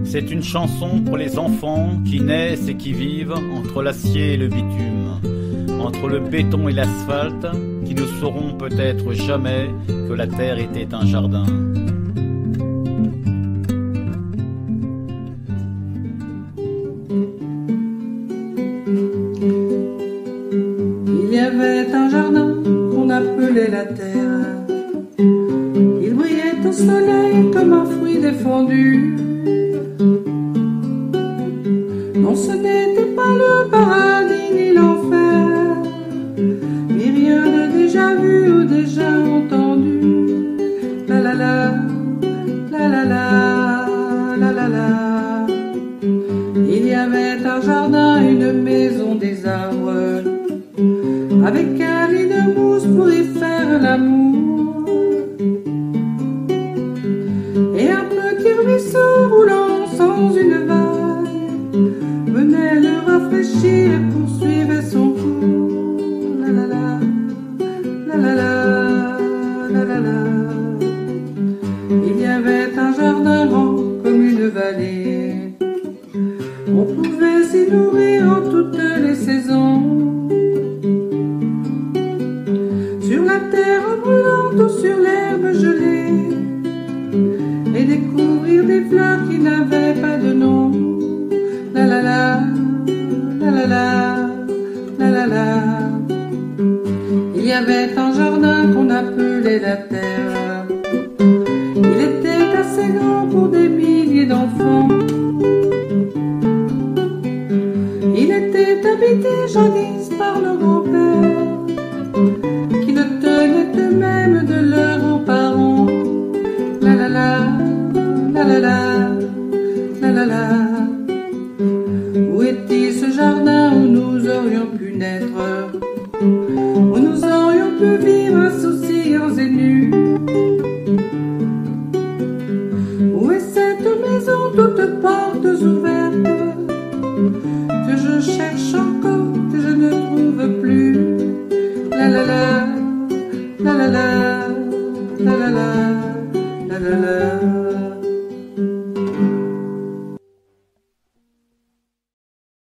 C'est une chanson pour les enfants qui naissent et qui vivent entre l'acier et le bitume, entre le béton et l'asphalte, qui ne sauront peut-être jamais que la terre était un jardin. Il y avait un jardin qu'on appelait la terre. Il brillait au soleil comme un fruit défendu. Non, ce n'était pas le paradis ni l'enfer, ni rien de déjà vu ou déjà entendu. La la la, la la la, la la la. Il y avait un jardin, une maison, des arbres, avec un lit de mousse pour y faire l'amour, et un petit ruisseau roulant sans une vague venait le rafraîchir et poursuivait son cours. La la la, la la la, la la la. Il y avait un jardin grand comme une vallée, on pouvait s'y nourrir en toutes les saisons, sur la terre brûlante ou sur l'herbe gelée, et découvrir des fleurs qui n'avaient pas de nom. La la la, la la la, la la la. Il y avait un jardin qu'on appelait la terre. Il était assez grand pour des milliers d'enfants. Il était habité jadis par nos grands-pères, qui le tenaient eux-mêmes de leurs grands-parents. La la la, la la la, la la la. Où est-il ce jardin où nous aurions pu naître, où nous aurions pu vivre insouciants et nus? Où est cette maison toutes portes ouvertes, que je cherche encore, que je ne trouve plus? La la la, la la la, la la la, la la la.